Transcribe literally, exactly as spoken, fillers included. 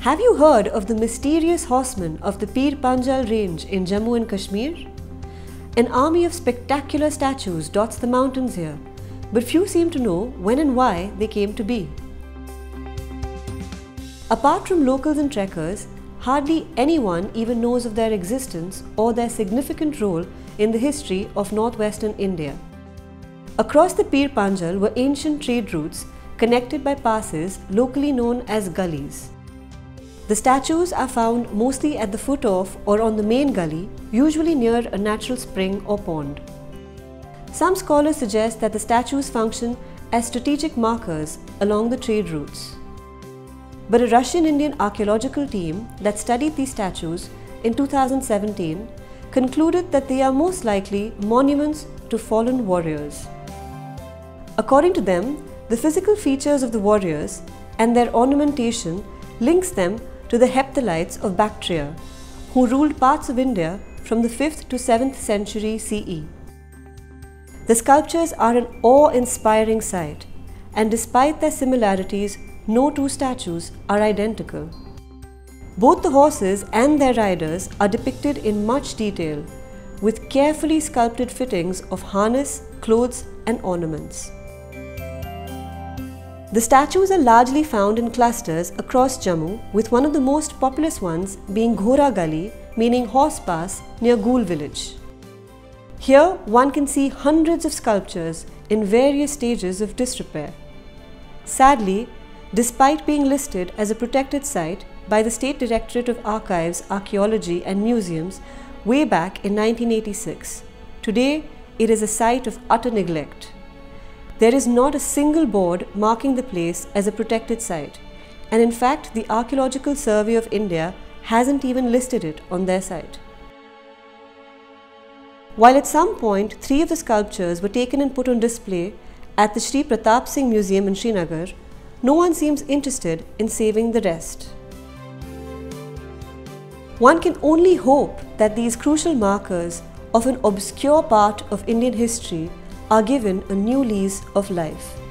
Have you heard of the mysterious horsemen of the Pir Panjal range in Jammu and Kashmir? An army of spectacular statues dots the mountains here, but few seem to know when and why they came to be. Apart from locals and trekkers, hardly anyone even knows of their existence or their significant role in the history of northwestern India. Across the Pir Panjal were ancient trade routes connected by passes locally known as gullies. The statues are found mostly at the foot of or on the main gully, usually near a natural spring or pond. Some scholars suggest that the statues function as strategic markers along the trade routes. But a Russian-Indian archaeological team that studied these statues in two thousand seventeen concluded that they are most likely monuments to fallen warriors. According to them, the physical features of the warriors and their ornamentation links them to the Hephthalites of Bactria, who ruled parts of India from the fifth to seventh century C E. The sculptures are an awe-inspiring sight, and despite their similarities, no two statues are identical. Both the horses and their riders are depicted in much detail, with carefully sculpted fittings of harness, clothes, and ornaments. The statues are largely found in clusters across Jammu, with one of the most populous ones being Ghora Gully, meaning horse pass, near Gool village. Here one can see hundreds of sculptures in various stages of disrepair. Sadly, despite being listed as a protected site by the State Directorate of Archives, Archaeology and Museums way back in nineteen eighty-six, today it is a site of utter neglect. There is not a single board marking the place as a protected site, and in fact the Archaeological Survey of India hasn't even listed it on their site. While at some point three of the sculptures were taken and put on display at the Sri Pratap Singh Museum in Srinagar, no one seems interested in saving the rest. One can only hope that these crucial markers of an obscure part of Indian history are given a new lease of life.